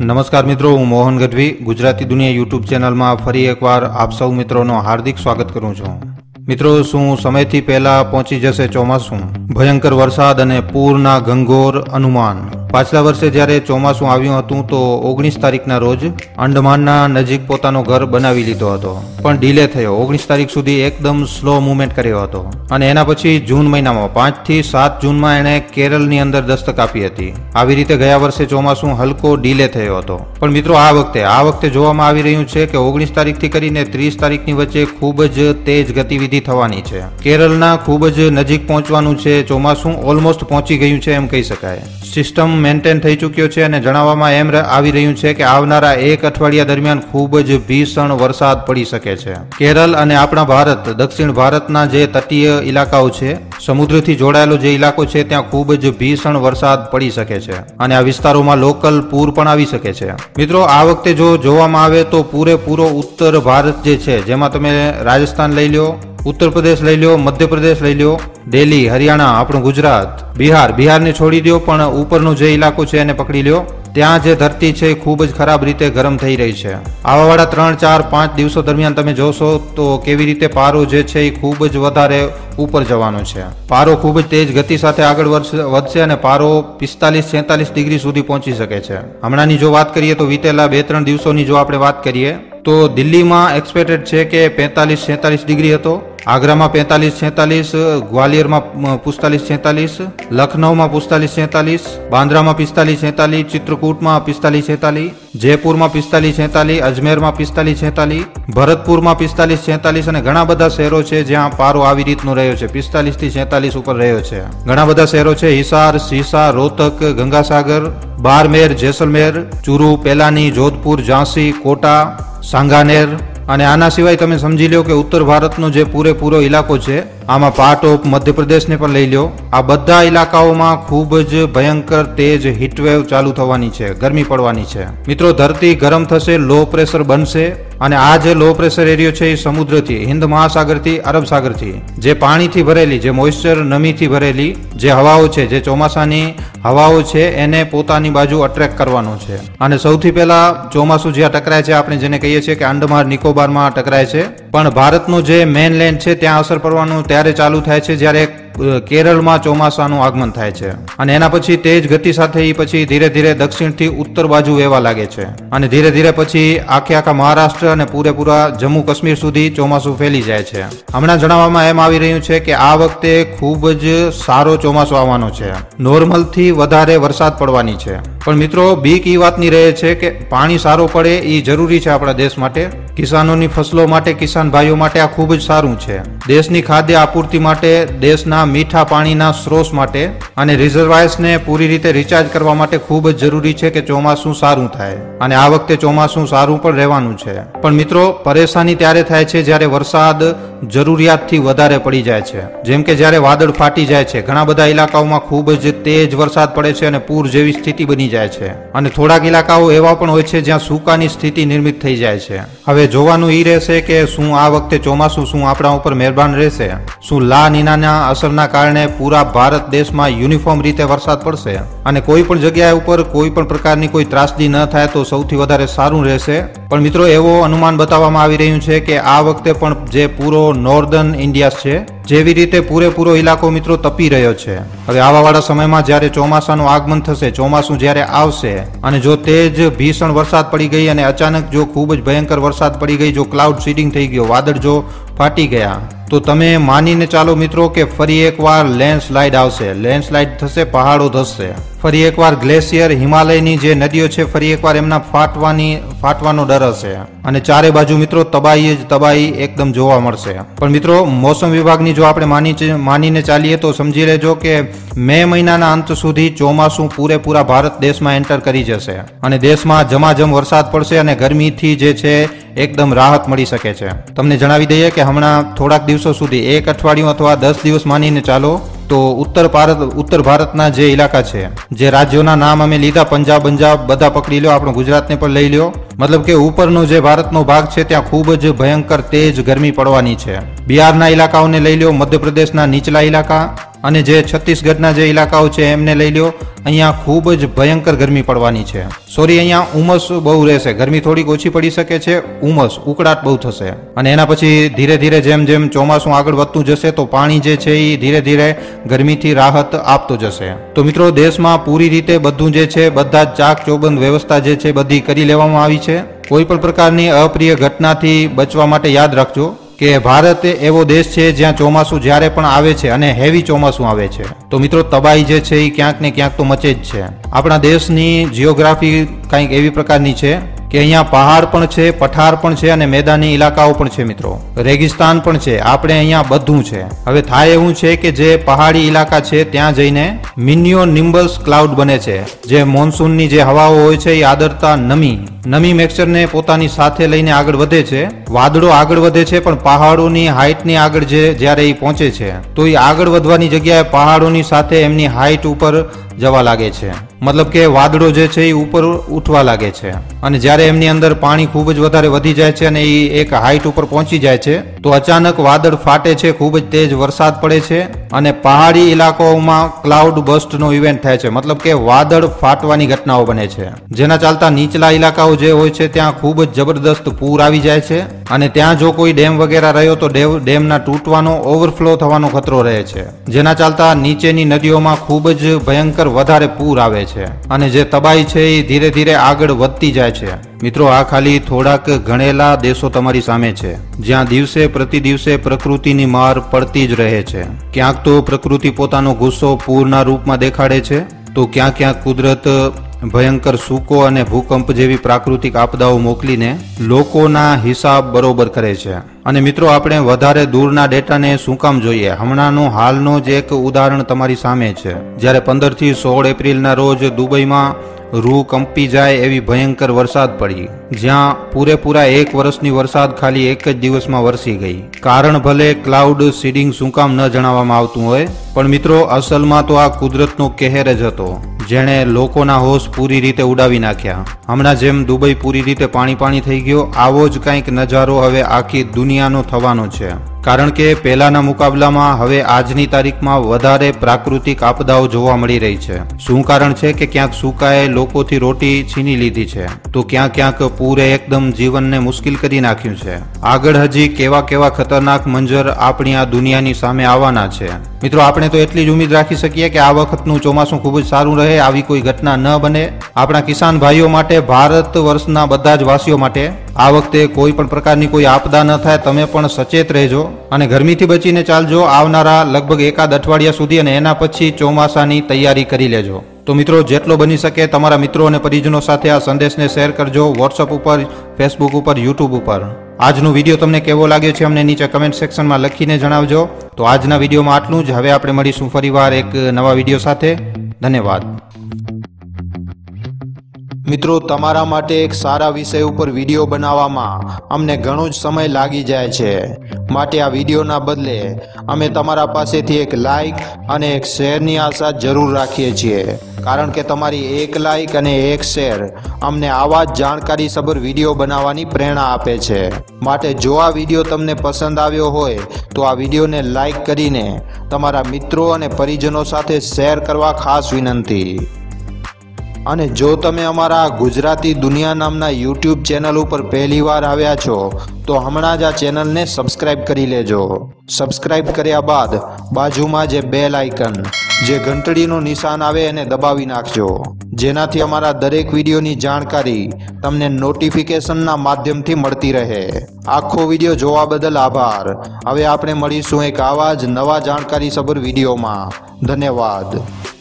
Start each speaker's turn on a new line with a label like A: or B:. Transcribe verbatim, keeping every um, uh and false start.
A: નમસ્કાર મિત્રો, હું મોહન ગઢવી ગુજરાતી દુનિયા યુટ્યુબ ચેનલમાં ફરી એકવાર આપ સૌ મિત્રોનો હાર્દિક સ્વાગત કરું છું. મિત્રો, શું સમયથી પહેલા પહોંચી જશે ચોમાસું? ભયંકર વરસાદ અને પૂરના ઘંઘોર અનુમાન. પાછલા વર્ષે જ્યારે ચોમાસું આવ્યું હતું તો ઓગણીસ તારીખના રોજ અંડમાનના નજીક પોતાનો ઘર બનાવી લીધો હતો, પણ ડીલે થયો. ઓગણીસ તારીખ સુધી એકદમ સ્લો મુવમેન્ટ કર્યો હતો અને એના પછી જૂન મહિનામાં પાંચ થી સાત જૂનમાં એણે કેરળની અંદર દસ્તક આપી હતી. આવી રીતે ગયા વર્ષે ચોમાસું હલકો ડીલે થયો હતો. પણ મિત્રો, આ વખતે આ વખતે જોવામાં આવી રહ્યું છે કે ઓગણીસ તારીખથી કરીને ત્રીસ તારીખની વચ્ચે ખૂબ જ તેજ ગતિવિધિ થવાની છે. કેરળના ખૂબ જ નજીક પહોંચવાનું છે ચોમાસું. ઓલમોસ્ટ પહોંચી ગયું છે એમ કહી શકાય. સિસ્ટમ મેન્ટેન થઈ ચૂક્યો છે અને જણાવવામાં એમ આવી રહ્યું છે કે આવનારા એક અઠવાડિયા દરમિયાન ખૂબ જ ભીષણ વરસાદ પડી શકે છે. કેરળ અને આપણા ભારત, દક્ષિણ ભારતના જે તટીય ઇલાકાઓ છે, સમુદ્રથી જોડાયેલો જે ઇલાકો છે, ત્યાં ખૂબ જ ભીષણ વરસાદ પડી શકે છે અને આ વિસ્તારોમાં લોકલ પૂર પણ આવી શકે છે. મિત્રો, આ વખતે જો જોવામાં આવે તો પૂરેપૂરો ઉત્તર ભારત જે છે, જેમાં તમે રાજસ્થાન લઈ લો, ઉત્તર પ્રદેશ લઈ લો, મધ્યપ્રદેશ લઈ લો, દિલ્હી, હરિયાણા, આપણું ગુજરાત, બિહાર બિહારને છોડી દો, પણ ઉપરનો જે ઇલાકો છે એને પકડી લ્યો. ત્યાં જે ધરતી છે એ ખૂબ જ ખરાબ રીતે ગરમ થઈ રહી છે. આવાવાળા ત્રણ ચાર પાંચ દિવસો દરમિયાન તમે જોશો તો કેવી રીતે પારો જે છે એ ખૂબ જ વધારે ઉપર જવાનો છે. પારો ખૂબ જ તેજ ગતિ સાથે આગળ વધશે અને પારો પિસ્તાલીસ છેતાલીસ ડિગ્રી સુધી પહોંચી શકે છે. હમણાંની જો વાત કરીએ તો વીતેલા બે ત્રણ દિવસોની જો આપણે વાત કરીએ તો દિલ્હીમાં એક્સપેક્ટેડ છે કે પેંતાલીસ છેતાલીસ ડિગ્રી હતો, આગ્રામાં પેંતાલીસ છેતાલીસ, ગ્વાલિયરમાં પિસ્તાલીસ છેતાલીસ, લખનૌમાં પિસ્તાલીસ છેતાલીસ, બાંદ્રામાં પિસ્તાલીસ છેતાલીસ, ચિત્રકૂટમાં પિસ્તાલીસ છેતાલીસ, જયપુરમાં પિસ્તાલીસ છેતાલીસ, અજમેરમાં પિસ્તાલીસ છેતાલીસ, ભરતપુરમાં પિસ્તાલીસ છેતાલીસ અને ઘણા બધા શહેરો છે જ્યાં પારો આવી રીતનો રહ્યો છે, પિસ્તાલીસ થી છેતાલીસ ઉપર રહ્યો છે. ઘણા બધા શહેરો છે: હિસાર, સીસા, રોહતક, ગંગાસાગર, બારમેર, જેસલમેર, ચુરુ, પેલાની, જોધપુર, ઝાંસી, કોટા, સાંગાનેર. અને આના સિવાય તમે સમજી લો કે ઉત્તર ભારતનો જે પૂરેપૂરો ઇલાકો છે, આમાં પાર્ટ ઓફ મધ્યપ્રદેશને પણ લઈ લો, આ બધા ઇલાકાઓમાં ખૂબ જ ભયંકર તેજ હીટવેવ ચાલુ થવાની છે, ગરમી પડવાની છે. મિત્રો, ધરતી ગરમ થશે, લો પ્રેશર બનશે અને આ જે લો પ્રેશર એરિયો છે એ સમુદ્રથી, હિન્દ મહાસાગરથી, અરબ સાગરથી જે પાણીથી ભરેલી, જે મોઇસ્ચર, નમીથી ભરેલી જે હવાઓ છે, જે ચોમાસાની હવાઓ છે, એને પોતાની બાજુ અટ્રેક્ટ કરવાનો છે. અને સૌથી પહેલા ચોમાસું જ્યાં ટકરાય છે, આપણે જેને કહીએ છીએ કે અંડમાન નિકોબારમાં ટકરાય છે, પણ ભારતનો જે મેન લેન્ડ છે ત્યાં અસર પડવાનું ત્યારે ચાલુ થાય છે જ્યારે કેરળમાં ચોમાસાનું આગમન થાય છે અને એના પછી તેજ ગતિ સાથે એ પછી ધીરે ધીરે દક્ષિણથી ઉત્તર બાજુ વહેવા લાગે છે અને ધીરે ધીરે પછી આખે આખા મહારાષ્ટ્ર અને પૂરેપૂરા જમ્મુ કાશ્મીર સુધી ચોમાસું ફેલી જાય છે. હમણાં જણાવવામાં એમ આવી રહ્યું છે કે આ વખતે ખૂબ જ સારો ચોમાસું આવવાનો છે, નોર્મલથી વધારે વરસાદ પડવાની છે. પણ મિત્રો, બીક એ વાતની રહે છે કે પાણી સારો પડે એ જરૂરી છે આપણા દેશ માટે, કિસાનોની ફસલો માટે, કિસાન ભાઈઓ માટે આ ખૂબ જ સારું છે. દેશની ખાદ્ય આપૂર્તિ માટે, દેશના મીઠા પાણીના સ્ત્રોત માટે અને રિઝર્વાયર્સને પૂરી રીતે રિચાર્જ કરવા માટે ખૂબ જ જરૂરી છે કે ચોમાસું સારું થાય અને આ વખતે ચોમાસું સારું પણ રહેવાનું છે. પણ મિત્રો, પરેશાની ત્યારે થાય છે જ્યારે વરસાદ જરૂરિયાતથી વધારે પડી જાય છે. જેમ કે જ્યારે વાદળ ફાટી જાય છે, ઘણા બધા ઇલાકાઓમાં ખૂબ જ તેજ વરસાદ પડે છે અને પૂર જેવી સ્થિતિ બની જાય છે અને થોડાક ઇલાકાઓ એવા પણ હોય છે જ્યાં સૂકાની સ્થિતિ નિર્મિત થઈ જાય છે. હવે જોવાનું એ રહેશે કે શું આ વખતે ચોમાસું શું આપણા ઉપર મહેરબાન રહેશે? શું લા નીનાના અસરના કારણે પૂરા ભારત દેશમાં યુનિફોર્મ રીતે વરસાદ પડશે અને કોઈ પણ જગ્યાએ ઉપર કોઈ પણ પ્રકારની કોઈ ત્રાસદી ન થાય તો સૌથી વધારે સારું રહેશે. પણ મિત્રો, એવો અનુમાન બતાવવામાં આવી રહ્યું છે કે આ વખતે પણ જે પૂરો નોર્ધન ઇન્ડિયા છે, જેવી રીતે પૂરેપૂરો ઇલાકો મિત્રો તપી રહ્યો છે. હવે આવાવાળા સમયમાં જ્યારે ચોમાસાનું આગમન થશે, ચોમાસું જ્યારે આવશે અને જો તેજ ભીષણ વરસાદ પડી ગઈ અને અચાનક જો ખૂબ જ ભયંકર વરસાદ પડી ગઈ, જો ક્લાઉડ સીડિંગ થઈ ગયો, વાદળ જો ફાટી ગયા, તો તમે માનીને ચાલો મિત્રો કે ફરી એકવાર લેન્ડસ્લાઇડ આવશે, લેન્ડસ્લાઇડ થશે, પહાડો ધસશે. ફરી એકવાર ગ્લેશિયર, હિમાલયની જે નદીઓ છે, ફરી એકવાર એમના ફાટવાની ફાટવાનો ડર હશે અને ચારે બાજુ મિત્રો તબાહી જ તબાહી એકદમ જોવા મળશે. પણ મિત્રો, મોસમ વિભાગની જો આપણે માની માનીને ચાલીએ તો સમજી લેજો કે મે મહિનાના અંત સુધી ચોમાસું પૂરેપૂરા ભારત દેશમાં એન્ટર કરી જશે અને દેશમાં જમાજમ વરસાદ પડશે અને ગરમીથી જે છે એકદમ રાહત મળી શકે છે. તમને જણાવી દઈએ કે હમણાં થોડાક દિવસો સુધી, એક અઠવાડિયું અથવા દસ દિવસ માનીને ચાલો તો ઉત્તર ભારત ઉત્તર ભારતના જે ઇલાકા છે, જે રાજ્યોના નામ અમે લીધા, પંજાબ પંજાબ બધા પકડી લો, આપણો ગુજરાતને પણ લઈ લો, મતલબ કે ઉપરનો જે ભારતનો ભાગ છે ત્યાં ખૂબ જ ભયંકર તેજ ગરમી પડવાની છે. બિહારના ઇલાકાઓને લઈ લો, મધ્યપ્રદેશના નીચલા ઇલાકા, અને જે છત્તીસગઢના જે ઇલાકાઓ છે એમને લઈ લ્યો, અહીંયા ખૂબ જ ભયંકર ગરમી પડવાની છે. સોરી, અહીંયા ઉમસ બહુ રહેશે. ગરમી થોડીક ઓછી પડી શકે છે, ઉમસ ઉકળાટ બહુ થશે. અને એના પછી ધીરે ધીરે જેમ જેમ ચોમાસું આગળ વધતું જશે તો પાણી જે છે એ ધીરે ધીરે ગરમીથી રાહત આપતો જશે. તો મિત્રો, દેશમાં પૂરી રીતે બધું જે છે બધા જ ચાક ચોબંધ વ્યવસ્થા જે છે બધી કરી લેવામાં આવી છે. કોઈ પણ પ્રકારની અપ્રિય ઘટનાથી બચવા માટે યાદ રાખજો કે ભારત એવો દેશ છે જ્યાં ચોમાસું જ્યારે પણ આવે છે અને હેવી ચોમાસું આવે છે તો મિત્રો તબાહી જે છે એ ક્યાંક ને ક્યાંક તો મચે જ છે. આપણા દેશની જીઓગ્રાફી કંઈક એવી પ્રકારની છે કે અહીંયા પહાડ પણ છે, પઠાર પણ છે અને મેદાની ઇલાકાઓ પણ છે મિત્રો, રેગિસ્તાન પણ છે. આપણે અહીંયા બધું છે. હવે થાય એવું છે કે જે પહાડી ઇલાકા છે ત્યાં જઈને મિનિયો નિમ્બસ ક્લાઉડ બને છે. જે મોન્સૂનની જે હવાઓ હોય છે એ આદરતા નમી નમી મેક્સચરને પોતાની સાથે લઈને આગળ વધે છે. વાદળો આગળ વધે છે પણ પહાડોની હાઇટની આગળ જે જ્યારે એ પહોંચે છે તો એ આગળ વધવાની જગ્યાએ પહાડોની સાથે એમની હાઇટ ઉપર જવા લાગે છે. મતલબ કે વાદળો જે છે એ ઉપર ઉઠવા લાગે છે અને જ્યારે એમની અંદર પાણી ખૂબ જ વધારે વધી જાય છે અને એ એક હાઇટ ઉપર પહોંચી જાય છે તો અચાનક વાદળ ફાટે છે, ખૂબ જ તેજ વરસાદ પડે છે અને પહાડી ઇલાકાઓમાં ક્લાઉડ બસ્ટનો ઇવેન્ટ થાય છે. મતલબ કે વાદળ ફાટવાની ઘટનાઓ બને છે, જેના ચાલતા નીચલા ઇલાકાઓ જે હોય છે ત્યાં ખૂબ જ જબરદસ્ત પૂર આવી જાય છે અને ત્યાં જો કોઈ ડેમ વગેરે રહ્યો તો ડેમના તૂટવાનો, ઓવરફ્લો થવાનો ખતરો રહે છે, જેના ચાલતા નીચેની નદીઓમાં ખૂબ જ ભયંકર વધારે પૂર આવે છે અને જે તબાહી છે એ ધીરે ધીરે આગળ વધતી જાય છે. મિત્રો, આ ખાલી થોડાક ગણેલા દેશો તમારી સામે છે જ્યાં દિવસે પ્રતિ દિવસે પ્રકૃતિની માર પડતી જ રહે છે. ક્યાંક તો પ્રકૃતિ પોતાનો ગુસ્સો પૂરના રૂપમાં દેખાડે છે તો ક્યાંક ક્યાંક કુદરત ભયંકર સૂકો અને ભૂકંપ જેવી પ્રાકૃતિક આપદાઓ મોકલીને લોકોના હિસાબ બરોબર કરે છે. અને મિત્રો, આપણે વધારે દૂરના ડેટાને શું કામ જોઈએ? હમણાંનો હાલનો જ એક ઉદાહરણ તમારી સામે છે. જ્યારે પંદર થી સોળ એપ્રિલના રોજ દુબઈમાં રૂ કંપી જાય એવી ભયંકર વરસાદ પડી, જ્યાં પૂરેપૂરા એક વર્ષની વરસાદ ખાલી એક જ દિવસમાં વરસી ગઈ. કારણ ભલે ક્લાઉડ સીડિંગ શું કામ ન જણાવવામાં આવતું હોય, પણ મિત્રો અસલમાં તો આ કુદરતનો કહેર જ હતો જેણે લોકોના હોશ પૂરી રીતે ઉડાવી નાખ્યા. હમણાં જેમ દુબઈ પૂરી રીતે પાણી પાણી થઈ ગયો, આવો જ કંઈક નજારો હવે આખી દુનિયાનો થવાનો છે. કારણ કે પહેલાના મુકાબલામાં હવે આજની તારીખમાં વધારે પ્રાકૃતિક આપદાઓ જોવા મળી રહી છે. શું કારણ છે કે ક્યાંક સૂકાએ લોકોથી રોટી છીની લીધી છે તો ક્યાંક ક્યાંક પૂરે એકદમ જીવનને મુશ્કેલ કરી નાખ્યું છે. આગળ હજી કેવા કેવા ખતરનાક મંજર આપણી આ દુનિયાની સામે આવવાના છે. મિત્રો, આપણે તો એટલી જ ઉમ્મીદ રાખી શકીએ કે આ વખતનું ચોમાસું ખૂબ જ સારું રહે, આવી કોઈ ઘટના ન બને. આપણા કિસાન ભાઈઓ માટે, ભારત વર્ષના બધા જ વાસીઓ માટે આ વખતે કોઈ પણ પ્રકારની કોઈ આપદા ન થાય. તમે પણ સચેત રહેજો અને ગરમીથી બચીને ચાલજો આવનારા લગભગ એકાદ અઠવાડિયા સુધી, અને એના પછી ચોમાસાની તૈયારી કરી લેજો. તો મિત્રો, જેટલો બની શકે તમારા મિત્રો અને પરિજનો સાથે આ સંદેશને શેર કરજો, વોટ્સઅપ ઉપર, ફેસબુક ઉપર, યુટ્યુબ ઉપર. આજનો વિડીયો તમને કેવો લાગ્યો છે અમને નીચે કમેન્ટ સેક્શનમાં લખીને જણાવજો. તો આજના વિડીયોમાં આટલું જ. હવે આપણે મળીશું ફરીવાર એક નવા વિડીયો સાથે. ધન્યવાદ. મિત્રો, તમારા માટે એક સારા વિષય ઉપર વિડીયો બનાવવામાં અમને ઘણો જ સમય લાગી જાય છે, માટે આ વિડીયોના બદલે અમે તમારા પાસેથી એક લાઈક અને એક શેરની આશા જરૂર રાખીએ છીએ. કારણ કે તમારી એક લાઈક અને એક શેર અમને આવા જ જાણકારીસભર વિડીયો બનાવવાની પ્રેરણા આપે છે. માટે જો આ વિડીયો તમને પસંદ આવ્યો હોય તો આ વિડીયોને લાઈક કરીને તમારા મિત્રો અને પરિજનો સાથે શેર કરવા ખાસ વિનંતી. અને જો તમે અમારા ગુજરાતી દુનિયા નામના યુટ્યુબ ચેનલ ઉપર પહેલીવાર આવ્યા છો તો હમણાં જ આ ચેનલને સબસ્ક્રાઇબ કરી લેજો. સબસ્ક્રાઇબ કર્યા બાદ બાજુમાં જે બેલ આઇકન, જે ઘંટડીનું નિશાન આવે એને દબાવી નાખજો, જેનાથી અમારા દરેક વિડીયોની જાણકારી તમને નોટિફિકેશનના માધ્યમથી મળતી રહે. આખો વિડીયો જોવા બદલ આભાર. હવે આપણે મળીશું એક આવા જ નવા જાણકારીસભર વિડીયોમાં. ધન્યવાદ.